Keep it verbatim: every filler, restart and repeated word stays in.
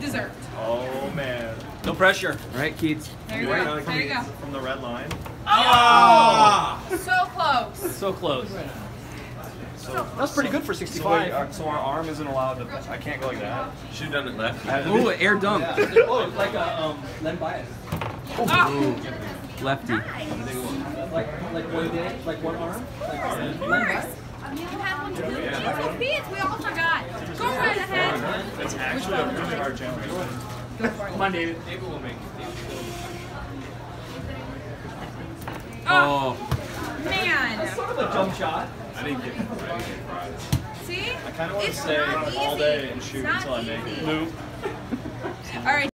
deserved. Oh man. No pressure. All right, Keats. There you go. There you go. From the red line. Oh! So close. So close. So, That's pretty good for sixty-five. So, wait, so our arm isn't allowed to. I can't go like that. Should have done it left. Ooh, air dunk. Oh, like a um, Len Bias. Oh. Lefty. Like, like one day, like one arm. Like Of course. You had one too. Jesus, beats. We all forgot. Go right ahead. It's actually a really hard challenge. Come on, David. Maybe we'll make it. Oh, Oh. man. sort of a jump shot. I didn't get, I didn't get fries. See? I kind of want to It's stay not all easy. day and It's shoot not until I make easy. it. Move. All right.